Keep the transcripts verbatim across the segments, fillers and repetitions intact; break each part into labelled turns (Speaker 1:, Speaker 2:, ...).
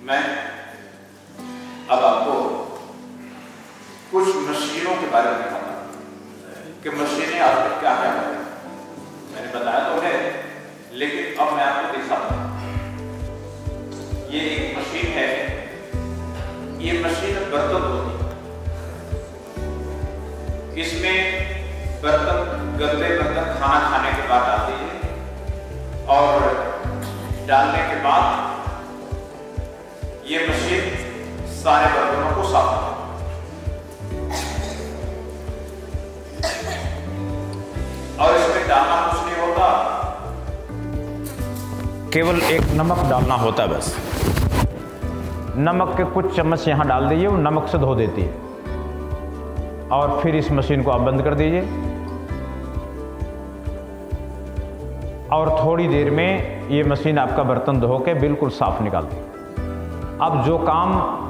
Speaker 1: मैं अब आपको कुछ मशीनों के बारे में बताऊंगा कि मशीनें आज तक क्या क्या है। मैंने बताया तो है, लेकिन अब मैं आपको दिखाता हूं। ये एक मशीन है, ये मशीन बर्तन धोती है। इसमें बर्तन, गंदे बर्तन खाना खाने के बाद डालती है और डालने के बाद ये मशीन सारे बर्तनों को साफ करती और इसमें डालना कुछ नहीं होता, केवल एक नमक डालना होता है बस। नमक के कुछ चम्मच यहां डाल दीजिए, वो नमक से धो देती है और फिर इस मशीन को आप बंद कर दीजिए और थोड़ी देर में ये मशीन आपका बर्तन धो के बिल्कुल साफ निकाल देगी। अब जो काम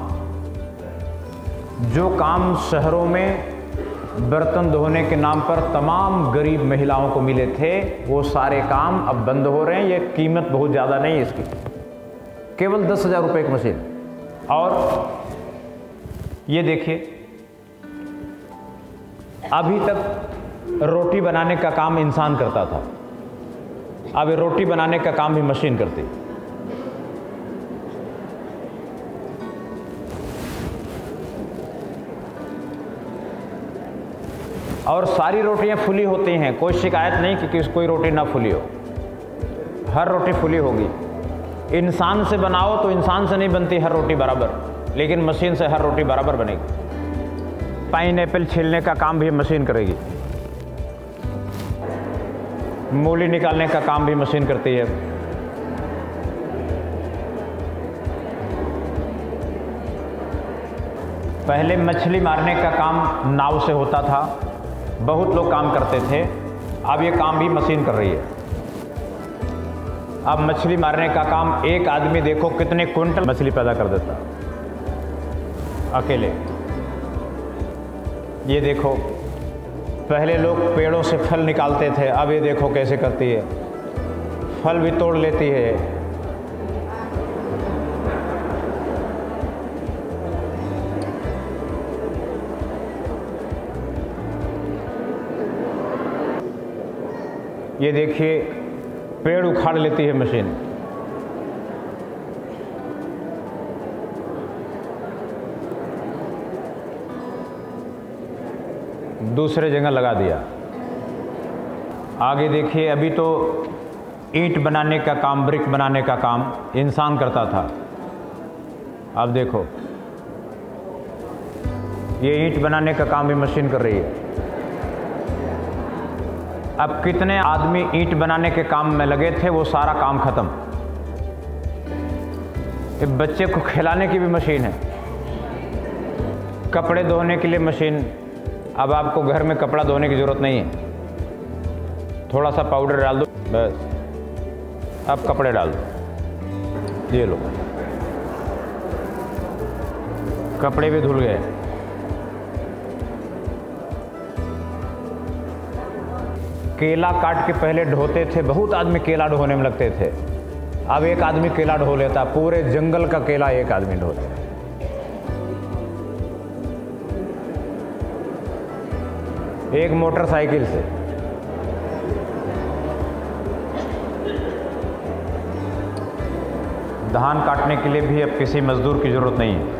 Speaker 1: जो काम शहरों में बर्तन धोने के नाम पर तमाम गरीब महिलाओं को मिले थे, वो सारे काम अब बंद हो रहे हैं। ये कीमत बहुत ज़्यादा नहीं है इसकी, केवल दस हज़ार रुपये की मशीन। और ये देखिए, अभी तक रोटी बनाने का काम इंसान करता था, अब रोटी बनाने का काम भी मशीन करती है। और सारी रोटियां फुली होती हैं, कोई शिकायत नहीं कि किस कोई रोटी ना फुली हो, हर रोटी फुली होगी। इंसान से बनाओ तो इंसान से नहीं बनती हर रोटी बराबर, लेकिन मशीन से हर रोटी बराबर बनेगी। पाइनएप्पल छीलने का काम भी मशीन करेगी, मूली निकालने का काम भी मशीन करती है। पहले मछली मारने का काम नाव से होता था, बहुत लोग काम करते थे, अब ये काम भी मशीन कर रही है। अब मछली मारने का काम एक आदमी देखो कितने क्विंटल मछली पैदा कर देता अकेले। ये देखो, पहले लोग पेड़ों से फल निकालते थे, अब ये देखो कैसे करती है, फल भी तोड़ लेती है। ये देखिए, पेड़ उखाड़ लेती है मशीन। दूसरे जगह लगा दिया। आगे देखिए, अभी तो ईंट बनाने का काम, ब्रिक बनाने का काम इंसान करता था, अब देखो ये ईंट बनाने का काम भी मशीन कर रही है। अब कितने आदमी ईंट बनाने के काम में लगे थे, वो सारा काम खत्म। ये बच्चे को खिलाने की भी मशीन है, कपड़े धोने के लिए मशीन। अब आपको घर में कपड़ा धोने की ज़रूरत नहीं है, थोड़ा सा पाउडर डाल दो बस, अब कपड़े डाल दो, ये लो कपड़े भी धुल गए। केला काट के पहले ढोते थे, बहुत आदमी केला ढोने में लगते थे, अब एक आदमी केला ढो लेता, पूरे जंगल का केला एक आदमी ढो लेता। एक मोटरसाइकिल से। धान काटने के लिए भी अब किसी मजदूर की जरूरत नहीं है।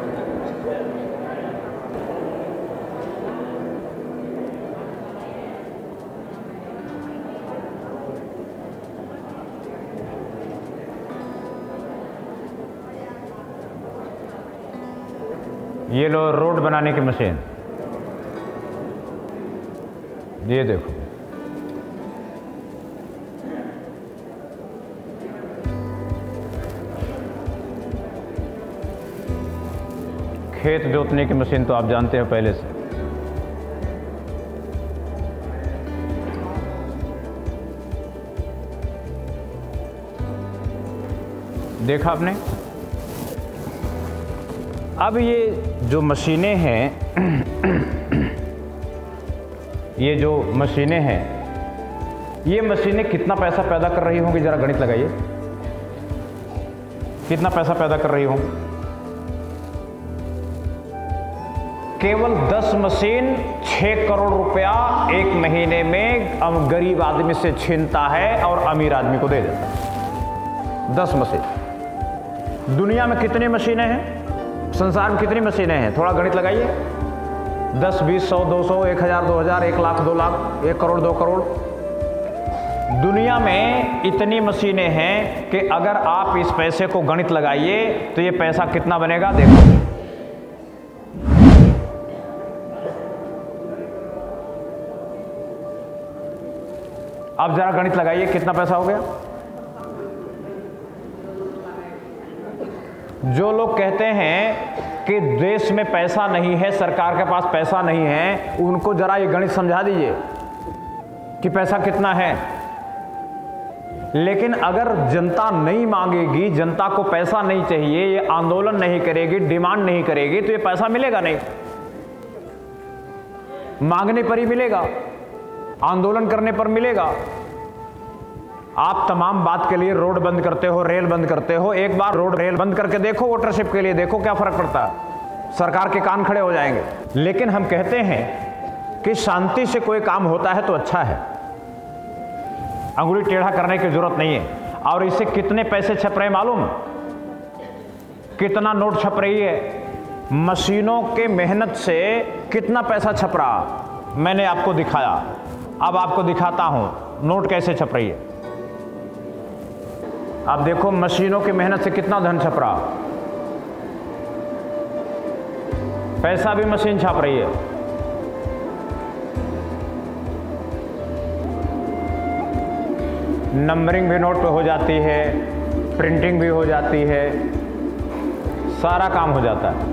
Speaker 1: ये लो रोड बनाने की मशीन, ये देखो खेत जोतने की मशीन तो आप जानते हैं पहले से। देखा आपने। अब ये जो मशीनें हैं ये जो मशीनें हैं ये मशीनें कितना पैसा पैदा कर रही होंगी, जरा गणित लगाइए।
Speaker 2: कितना पैसा पैदा कर रही हूं? केवल दस मशीन छह करोड़ रुपया एक महीने में गरीब आदमी से छीनता है और अमीर आदमी को दे देता है। दस मशीन। दुनिया में कितनी मशीनें हैं? संसार में कितनी मशीनें हैं? थोड़ा गणित लगाइए। दस, बीस, सौ, दो सौ, एक हजार, दो हजार, एक लाख, दो लाख, एक करोड़, दो करोड़। दुनिया में इतनी मशीनें हैं कि अगर आप इस पैसे को गणित लगाइए तो ये पैसा कितना बनेगा, देखो। अब जरा गणित लगाइए, कितना पैसा हो गया? जो लोग कहते हैं कि देश में पैसा नहीं है, सरकार के पास पैसा नहीं है, उनको जरा ये गणित समझा दीजिए कि पैसा कितना है। लेकिन अगर जनता नहीं मांगेगी, जनता को पैसा नहीं चाहिए, ये आंदोलन नहीं करेगी, डिमांड नहीं करेगी, तो ये पैसा मिलेगा नहीं। मांगने पर ही मिलेगा, आंदोलन करने पर मिलेगा। आप तमाम बात के लिए रोड बंद करते हो, रेल बंद करते हो, एक बार रोड रेल बंद करके देखो, वोटरशिप के लिए देखो क्या फर्क पड़ता है। सरकार के कान खड़े हो जाएंगे। लेकिन हम कहते हैं कि शांति से कोई काम होता है तो अच्छा है, अंगुली टेढ़ा करने की जरूरत नहीं है। और इससे कितने पैसे छप रहे मालूम? कितना नोट छप रही है? मशीनों के मेहनत से कितना पैसा छप रहा मैंने आपको दिखाया। अब आपको दिखाता हूं नोट कैसे छप रही है। आप देखो मशीनों की मेहनत से कितना धन छप रहा। पैसा भी मशीन छाप रही है। नंबरिंग भी नोट पे हो जाती है, प्रिंटिंग भी हो जाती है, सारा काम हो जाता है।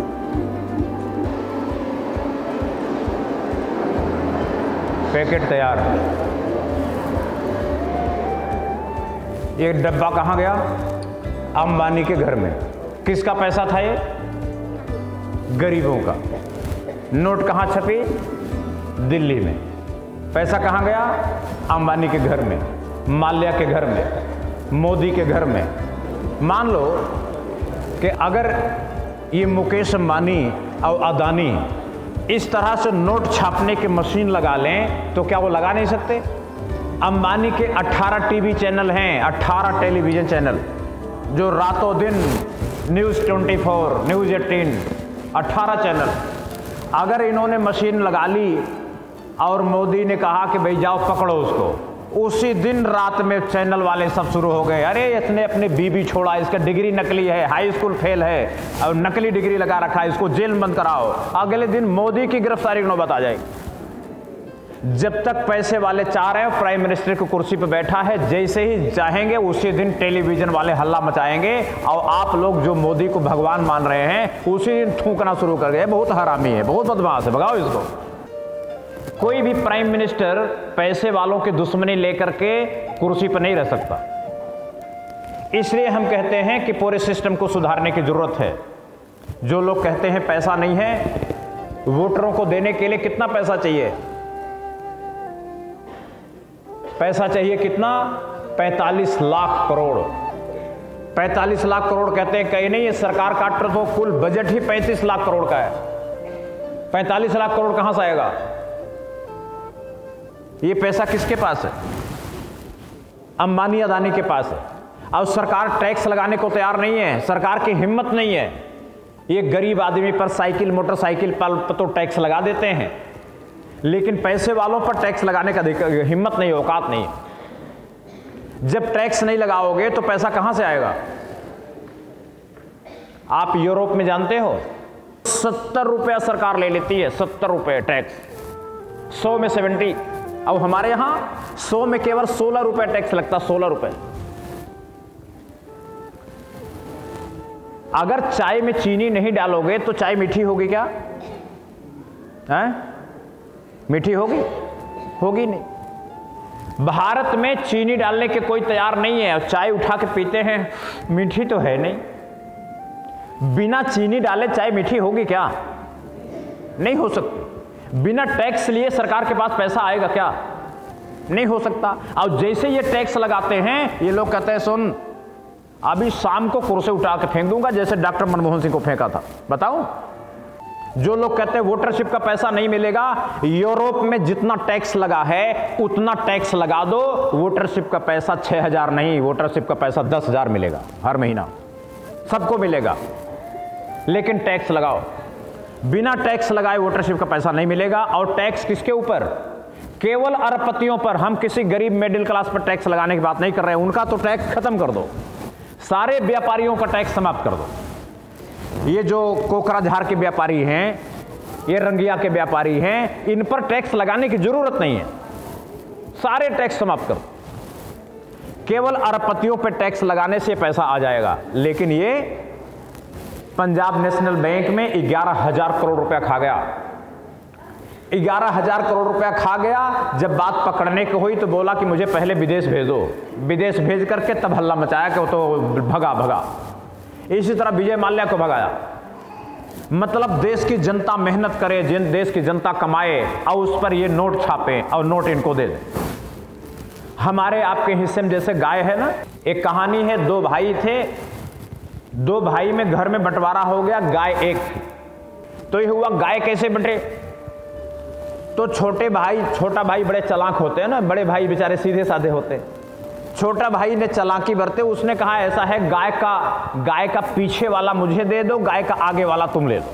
Speaker 2: पैकेट तैयार। ये डब्बा कहाँ गया? अंबानी के घर में। किसका पैसा था ये? गरीबों का। नोट कहाँ छपी? दिल्ली में। पैसा कहाँ गया? अंबानी के घर में, माल्या के घर में, मोदी के घर में। मान लो कि अगर ये मुकेश अंबानी और अदानी इस तरह से नोट छापने की मशीन लगा लें तो क्या वो लगा नहीं सकते? अंबानी के अठारह टीवी चैनल हैं, अठारह टेलीविजन चैनल, जो रातों दिन न्यूज़ चौबीस, न्यूज़ अठारह, अठारह चैनल। अगर इन्होंने मशीन लगा ली और मोदी ने कहा कि भाई जाओ पकड़ो उसको, उसी दिन रात में चैनल वाले सब शुरू हो गए, अरे इसने अपने बीबी छोड़ा, इसका डिग्री नकली है, हाई स्कूल फेल है और नकली डिग्री लगा रखा है, इसको जेल में बंद कराओ। अगले दिन मोदी की गिरफ्तारी की नौबत आ जाएगी। जब तक पैसे वाले चाह रहे हैं, प्राइम मिनिस्टर की कुर्सी पर बैठा है, जैसे ही चाहेंगे उसी दिन टेलीविजन वाले हल्ला मचाएंगे और आप लोग जो मोदी को भगवान मान रहे हैं उसी दिन थूकना शुरू कर गए, बहुत हरामी है, बहुत बदमाश है, भगाओ इसको। कोई भी प्राइम मिनिस्टर पैसे वालों की दुश्मनी लेकर के कुर्सी पर नहीं रह सकता। इसलिए हम कहते हैं कि पूरे सिस्टम को सुधारने की जरूरत है। जो लोग कहते हैं पैसा नहीं है, वोटरों को देने के लिए कितना पैसा चाहिए? पैसा चाहिए कितना? पैंतालीस लाख करोड़। पैंतालीस लाख करोड़ कहते हैं, कहीं नहीं, ये सरकार काट रहे तो कुल बजट ही पैंतीस लाख करोड़ का है। पैंतालीस लाख करोड़ कहां से आएगा? ये पैसा किसके पास है? अंबानी अदानी के पास है। और सरकार टैक्स लगाने को तैयार नहीं है, सरकार की हिम्मत नहीं है। ये गरीब आदमी पर, साइकिल मोटरसाइकिल पर तो टैक्स लगा देते हैं, लेकिन पैसे वालों पर टैक्स लगाने का हिम्मत नहीं, औकात नहीं। जब टैक्स नहीं लगाओगे तो पैसा कहां से आएगा? आप यूरोप में जानते हो सत्तर रुपया सरकार ले लेती है, सत्तर रुपये टैक्स, सौ में सेवेंटी। अब हमारे यहां सौ में केवल सोलह रुपए टैक्स लगता, सोलह रुपए। अगर चाय में चीनी नहीं डालोगे तो चाय मीठी होगी क्या? हैं? मीठी होगी? होगी नहीं। भारत में चीनी डालने के कोई तैयार नहीं है और चाय उठा के पीते हैं, मीठी तो है नहीं। बिना चीनी डाले चाय मीठी होगी क्या? नहीं हो सकती। बिना टैक्स लिए सरकार के पास पैसा आएगा क्या? नहीं हो सकता। और जैसे ये टैक्स लगाते हैं, ये लोग कहते हैं सुन अभी शाम को कुर्सी उठा के फेंक दूंगा जैसे डॉक्टर मनमोहन सिंह को फेंका था। बताऊं? जो लोग कहते हैं वोटरशिप का पैसा नहीं मिलेगा, यूरोप में जितना टैक्स लगा है उतना टैक्स लगा दो, वोटरशिप का पैसा छह हजार नहीं, वोटरशिप का पैसा दस हजार मिलेगा हर महीना, सबको मिलेगा। लेकिन टैक्स लगाओ, बिना टैक्स लगाए वोटरशिप का पैसा नहीं मिलेगा। और टैक्स किसके ऊपर? केवल अरबपतियों पर। हम किसी गरीब मिडिल क्लास पर टैक्स लगाने की बात नहीं कर रहे हैं, उनका तो टैक्स खत्म कर दो, सारे व्यापारियों का टैक्स समाप्त कर दो। ये जो कोकराझार के व्यापारी हैं, ये रंगिया के व्यापारी हैं, इन पर टैक्स लगाने की जरूरत नहीं है, सारे टैक्स समाप्त कर दो। केवल अरबपतियों पर टैक्स लगाने से पैसा आ जाएगा। लेकिन ये पंजाब नेशनल बैंक में ग्यारह हजार करोड़ रुपया खा गया, ग्यारह हजार करोड़ रुपया खा गया। जब बात पकड़ने की हुई तो बोला कि मुझे पहले विदेश भेजो, विदेश भेज करके तब हल्ला मचाया कि वो तो भगा भगा। इसी तरह विजय माल्या को भगाया। मतलब देश की जनता मेहनत करे, जिन देश की जनता कमाए और उस पर ये नोट छापे और नोट इनको दे दे। हमारे आपके हिस्से में जैसे गाय है ना, एक कहानी है, दो भाई थे, दो भाई में घर में बंटवारा हो गया, गाय एक थी। तो ये हुआ गाय कैसे बंटे? तो छोटे भाई, छोटा भाई बड़े चालाक होते हैं ना, बड़े भाई बेचारे सीधे साधे होते हैं। छोटा भाई ने चालाकी बरते, उसने कहा ऐसा है, गाय का गाय का पीछे वाला मुझे दे दो, गाय का आगे वाला तुम ले लो।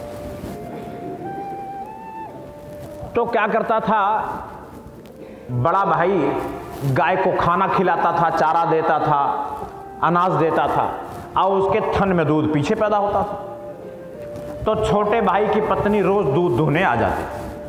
Speaker 2: तो क्या करता था, बड़ा भाई गाय को खाना खिलाता था, चारा देता था, अनाज देता था, और उसके थन में दूध पीछे पैदा होता था। तो छोटे भाई की पत्नी रोज दूध दूहने आ जाती,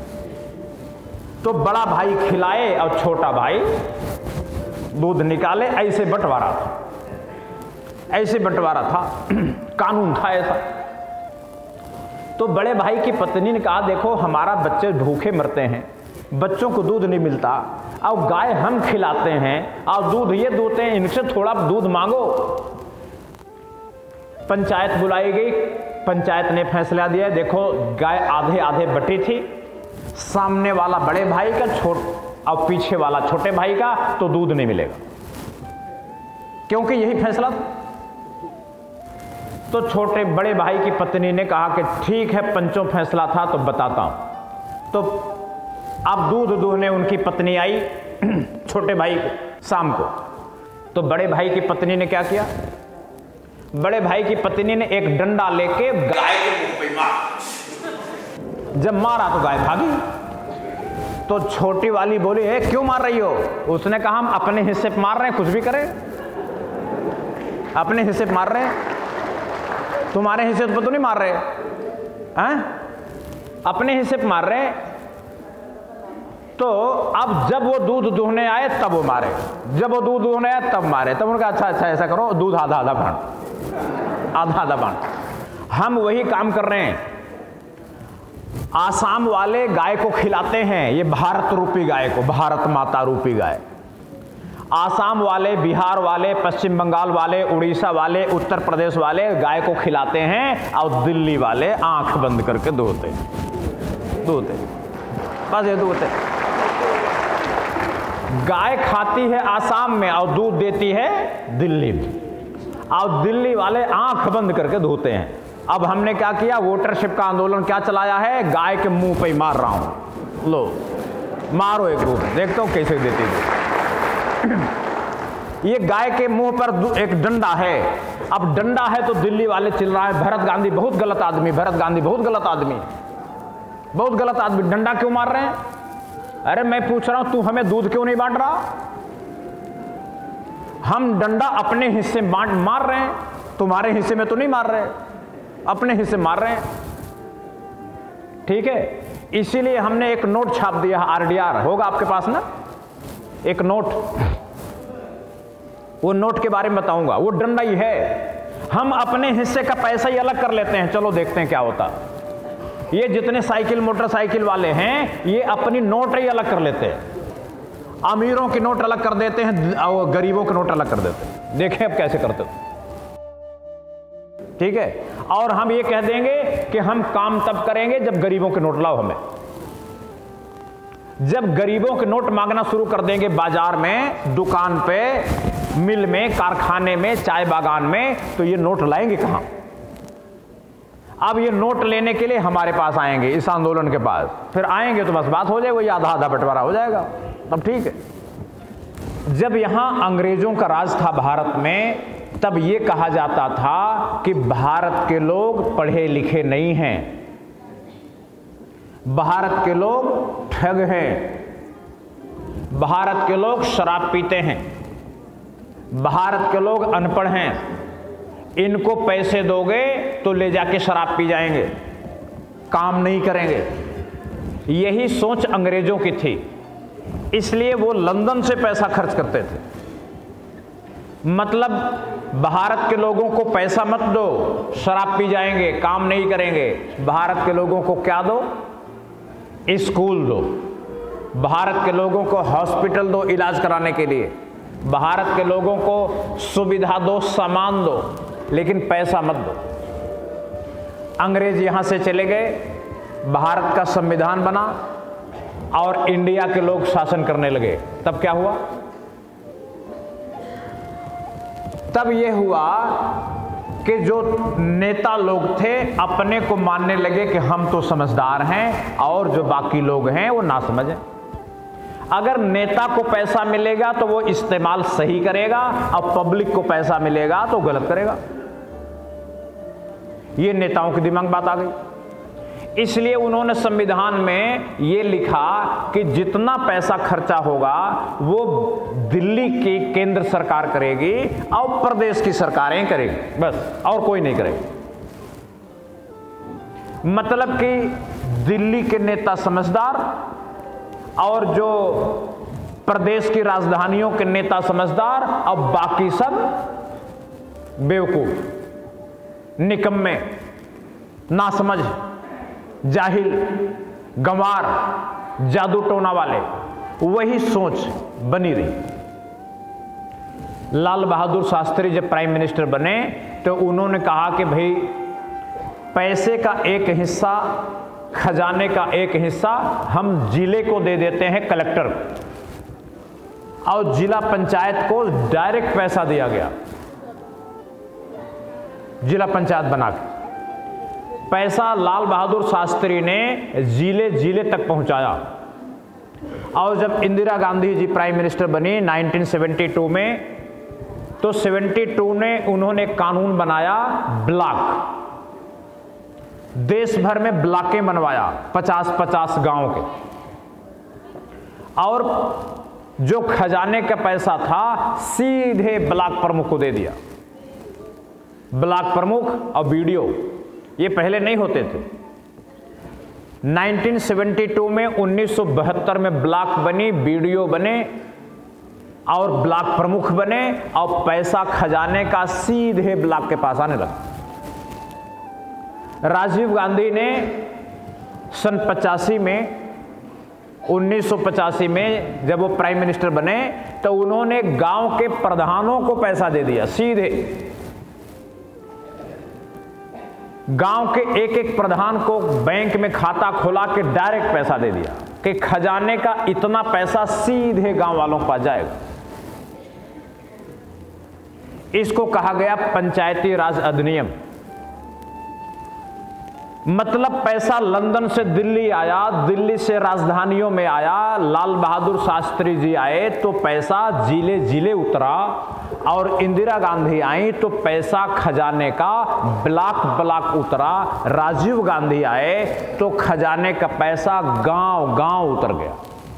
Speaker 2: तो बड़ा भाई खिलाए और छोटा भाई दूध निकाले। ऐसे बंटवारा था, ऐसे बंटवारा था, कानून था ऐसा। तो बड़े भाई की पत्नी ने कहा देखो हमारा बच्चे भूखे मरते हैं, बच्चों को दूध नहीं मिलता, और गाय हम खिलाते हैं और दूध ये दूते हैं, इनसे थोड़ा दूध मांगो। पंचायत बुलाई गई, पंचायत ने फैसला दिया, देखो गाय आधे आधे बटी थी, सामने वाला बड़े भाई का छोट और पीछे वाला छोटे भाई का, तो दूध नहीं मिलेगा, क्योंकि यही फैसला था। तो छोटे बड़े भाई की पत्नी ने कहा कि ठीक है, पंचों फैसला था तो बताता हूं। तो अब दूध दूहने उनकी पत्नी आई छोटे भाई को शाम को। तो बड़े भाई की पत्नी ने क्या किया, बड़े भाई की पत्नी ने एक डंडा लेके गाय के मुंह पे मारा। जब मारा तो गाय भागी। तो छोटी वाली बोली है क्यों मार रही हो? उसने कहा हम अपने हिस्से पे मार रहे हैं, कुछ भी करें, अपने हिस्से पे मार रहे हैं, तुम्हारे हिस्से पे तो नहीं मार रहे हैं, अपने हिस्से पे मार रहे हैं। तो अब जब वो दूध दूहने आए तब वो मारे, जब वो दूध दूहने आए तब मारे। तब उनका अच्छा अच्छा ऐसा करो, दूध आधा आधा बांट, आधा आधा बांट। हम वही काम कर रहे हैं। आसाम वाले गाय को खिलाते हैं, ये भारत रूपी गाय को, भारत माता रूपी गाय। आसाम वाले, बिहार वाले, पश्चिम बंगाल वाले, उड़ीसा वाले, उत्तर प्रदेश वाले गाय को खिलाते हैं, और दिल्ली वाले आंख बंद करके दूहते दूहते बस ये दूहते। गाय खाती है आसाम में और दूध देती है दिल्ली में, और दिल्ली वाले आंख बंद करके धोते हैं। अब हमने क्या किया, वोटरशिप का आंदोलन क्या चलाया है, गाय के मुंह पे ही मार रहा हूं, लो मारो एक दूध, देखता हूं कैसे देती है। ये गाय के मुंह पर एक डंडा है। अब डंडा है तो दिल्ली वाले चिल्ला रहे हैं भरत गांधी बहुत गलत आदमी, भरत गांधी बहुत गलत आदमी, बहुत गलत आदमी। डंडा क्यों मार रहे हैं? अरे मैं पूछ रहा हूं तू हमें दूध क्यों नहीं बांट रहा? हम डंडा अपने हिस्से में बांट मार रहे हैं, तुम्हारे हिस्से में तो नहीं मार रहे, अपने हिस्से मार रहे हैं, ठीक है। इसीलिए हमने एक नोट छाप दिया, आरडीआर होगा आपके पास ना, एक नोट, वो नोट के बारे में बताऊंगा। वो डंडा ही है, हम अपने हिस्से का पैसा ही अलग कर लेते हैं, चलो देखते हैं क्या होता। ये जितने साइकिल मोटरसाइकिल वाले हैं ये अपनी नोट ही अलग कर लेते हैं, अमीरों की नोट अलग कर देते हैं और गरीबों की नोट अलग कर देते हैं। देखें अब कैसे करते हो, ठीक है। और हम ये कह देंगे कि हम काम तब करेंगे जब गरीबों के नोट लाओ हमें। जब गरीबों के नोट मांगना शुरू कर देंगे बाजार में, दुकान पे, मिल में, कारखाने में, चाय बागान में, तो ये नोट लाएंगे कहां? अब ये नोट लेने के लिए हमारे पास आएंगे, इस आंदोलन के पास, फिर आएंगे तो बस बात हो जाएगी, आधा आधा बंटवारा हो जाएगा, तब ठीक है। जब यहां अंग्रेजों का राज था भारत में, तब ये कहा जाता था कि भारत के लोग पढ़े लिखे नहीं हैं, भारत के लोग ठग हैं, भारत के लोग शराब पीते हैं, भारत के लोग अनपढ़ हैं, इनको पैसे दोगे तो ले जाके शराब पी जाएंगे, काम नहीं करेंगे। यही सोच अंग्रेजों की थी, इसलिए वो लंदन से पैसा खर्च करते थे। मतलब भारत के लोगों को पैसा मत दो, शराब पी जाएंगे, काम नहीं करेंगे। भारत के लोगों को क्या दो? स्कूल दो, भारत के लोगों को हॉस्पिटल दो इलाज कराने के लिए, भारत के लोगों को सुविधा दो, सामान दो, लेकिन पैसा मत दो। अंग्रेज यहां से चले गए, भारत का संविधान बना और इंडिया के लोग शासन करने लगे। तब क्या हुआ? तब यह हुआ कि जो नेता लोग थे अपने को मानने लगे कि हम तो समझदार हैं और जो बाकी लोग हैं वो नासमझ हैं। अगर नेता को पैसा मिलेगा तो वो इस्तेमाल सही करेगा, और पब्लिक को पैसा मिलेगा तो गलत करेगा। ये नेताओं के दिमाग बात आ गई। इसलिए उन्होंने संविधान में ये लिखा कि जितना पैसा खर्चा होगा वो दिल्ली की केंद्र सरकार करेगी और प्रदेश की सरकारें करेगी, बस, और कोई नहीं करेगी। मतलब कि दिल्ली के नेता समझदार और जो प्रदेश की राजधानियों के नेता समझदार और बाकी सब बेवकूफ, निकम्मे, नासमझ, जाहिल, गंवार, जादू टोना वाले, वही सोच बनी रही। लाल बहादुर शास्त्री जब प्राइम मिनिस्टर बने तो उन्होंने कहा कि भाई पैसे का एक हिस्सा, खजाने का एक हिस्सा हम जिले को दे देते हैं, कलेक्टर को, और जिला पंचायत को डायरेक्ट पैसा दिया गया, जिला पंचायत बना के। पैसा लाल बहादुर शास्त्री ने जिले जिले तक पहुंचाया। और जब इंदिरा गांधी जी प्राइम मिनिस्टर बनी उन्नीस सौ बहत्तर में, तो बहत्तर में उन्होंने कानून बनाया ब्लॉक, देश भर में ब्लॉकें बनवाया, पचास पचास गांव के, और जो खजाने का पैसा था सीधे ब्लॉक प्रमुख को दे दिया। ब्लॉक प्रमुख और बीडीओ ये पहले नहीं होते थे। उन्नीस सौ बहत्तर में, उन्नीस सौ बहत्तर में ब्लॉक बनी, बीडीओ बने और ब्लॉक प्रमुख बने, और पैसा खजाने का सीधे ब्लॉक के पास आने लगा। राजीव गांधी ने सन पचासी में, उन्नीस सौ पचासी में जब वो प्राइम मिनिस्टर बने तो उन्होंने गांव के प्रधानों को पैसा दे दिया सीधे। गांव के एक एक प्रधान को बैंक में खाता खोला के डायरेक्ट पैसा दे दिया कि खजाने का इतना पैसा सीधे गांव वालों के पास जाएगा। इसको कहा गया पंचायती राज अधिनियम। मतलब पैसा लंदन से दिल्ली आया, दिल्ली से राजधानियों में आया, लाल बहादुर शास्त्री जी आए तो पैसा जिले जिले उतरा, और इंदिरा गांधी आई तो पैसा खजाने का ब्लॉक ब्लॉक उतरा। राजीव गांधी आए तो खजाने का पैसा गांव गांव उतर गया।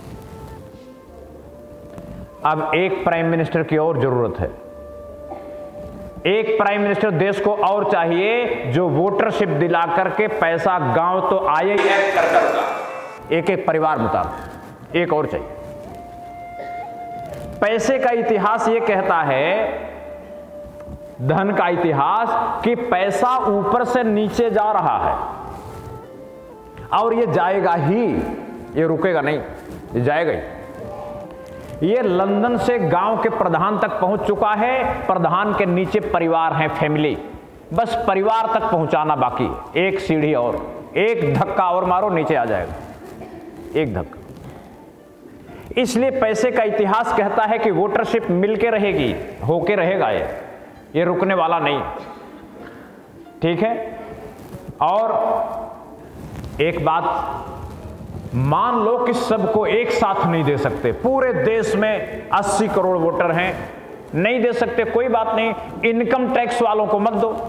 Speaker 2: अब एक प्राइम मिनिस्टर की और जरूरत है। एक प्राइम मिनिस्टर देश को और चाहिए जो वोटरशिप दिला करके पैसा गांव तो आए कर कर एक एक परिवार मुताबिक, एक और चाहिए। पैसे का इतिहास ये कहता है, धन का इतिहास, कि पैसा ऊपर से नीचे जा रहा है और ये जाएगा ही, ये रुकेगा नहीं, ये जाएगा ही। ये लंदन से गांव के प्रधान तक पहुंच चुका है, प्रधान के नीचे परिवार हैं, फैमिली, बस परिवार तक पहुंचाना बाकी। एक सीढ़ी और, एक धक्का और मारो नीचे आ जाएगा, एक धक्का। इसलिए पैसे का इतिहास कहता है कि वोटरशिप मिलके रहेगी, होके रहेगा, ये ये रुकने वाला नहीं। ठीक है। और एक बात, मान लो कि सबको एक साथ नहीं दे सकते, पूरे देश में अस्सी करोड़ वोटर हैं, नहीं दे सकते, कोई बात नहीं, इनकम टैक्स वालों को मत दो।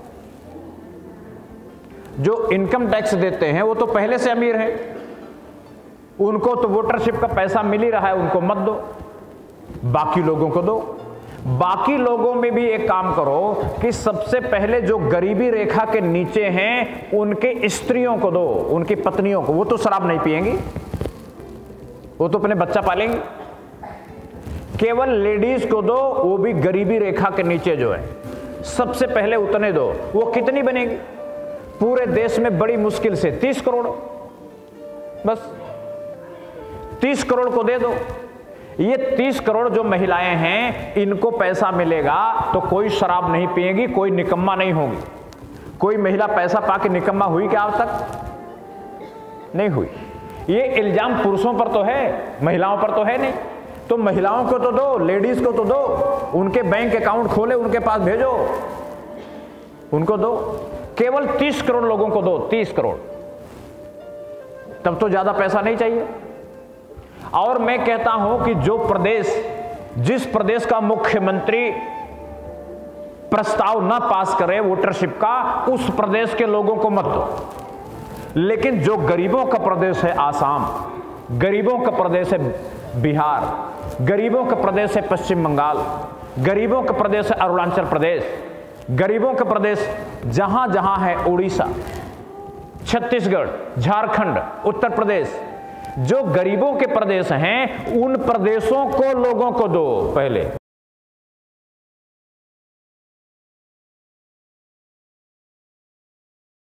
Speaker 2: जो इनकम टैक्स देते हैं वो तो पहले से अमीर हैं, उनको तो वोटरशिप का पैसा मिल ही रहा है, उनको मत दो, बाकी लोगों को दो। बाकी लोगों में भी एक काम करो कि सबसे पहले जो गरीबी रेखा के नीचे हैं उनके स्त्रियों को दो, उनकी पत्नियों को। वो तो शराब नहीं पिएंगी, वो तो अपने बच्चा पालेंगी। केवल लेडीज को दो, वो भी गरीबी रेखा के नीचे जो है, सबसे पहले उतने दो। वो कितनी बनेगी? पूरे देश में बड़ी मुश्किल से तीस करोड़, बस तीस करोड़ को दे दो। ये तीस करोड़ जो महिलाएं हैं, इनको पैसा मिलेगा तो कोई शराब नहीं पिएगी, कोई निकम्मा नहीं होगी। कोई महिला पैसा पाके निकम्मा हुई क्या अब तक? नहीं हुई। ये इल्जाम पुरुषों पर तो है, महिलाओं पर तो है नहीं। तो महिलाओं को तो दो, लेडीज को तो दो, उनके बैंक अकाउंट खोले, उनके पास भेजो, उनको दो। केवल तीस करोड़ लोगों को दो, तीस करोड़, तब तो ज्यादा पैसा नहीं चाहिए। और मैं कहता हूं कि जो प्रदेश, जिस प्रदेश का मुख्यमंत्री प्रस्ताव ना पास करे वोटरशिप का, उस प्रदेश के लोगों को मत दो। लेकिन जो गरीबों का प्रदेश है आसाम, गरीबों का प्रदेश है बिहार, गरीबों का प्रदेश है पश्चिम बंगाल, गरीबों का प्रदेश है अरुणाचल प्रदेश, गरीबों का प्रदेश जहां जहां है उड़ीसा, छत्तीसगढ़, झारखंड, उत्तर प्रदेश, जो गरीबों के प्रदेश हैं उन प्रदेशों को लोगों को दो पहले।